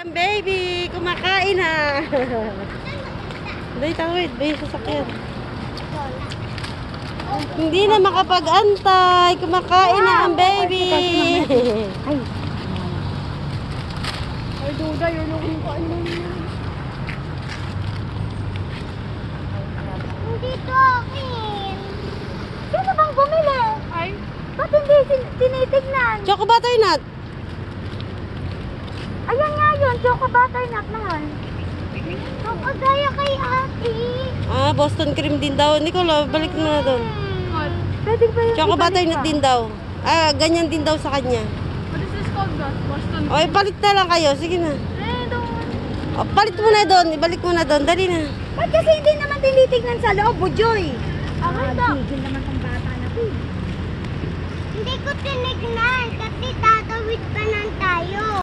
Ang baby, kumakain na. Dahil tawid, baby sasakyan. Hindi na makapag-antay. Kumakain na ang baby. Ay. Ay, duda, yun yung kain mo. Hindi to akin. Sino bang bumili? Ay. Ba't hindi tinitignan? Choco butternut. Ayan nga yun, choco butternut naman. Choco gaya kay ate. Ah, Boston cream din daw. Nicole, balik mo na doon. Pwede ba yung Choco butternut din daw. Ah, ganyan din daw sa kanya. What is this called, Boston? O, ipalit na lang kayo. Sige na. O, palit mo na doon. Ibalik mo na doon. Dali na. Ba't kasi hindi naman tinitignan sa loob, Bujoy? Tigil naman tong bata na po. Hindi ko tinignan kasi tatawid pa lang tayo.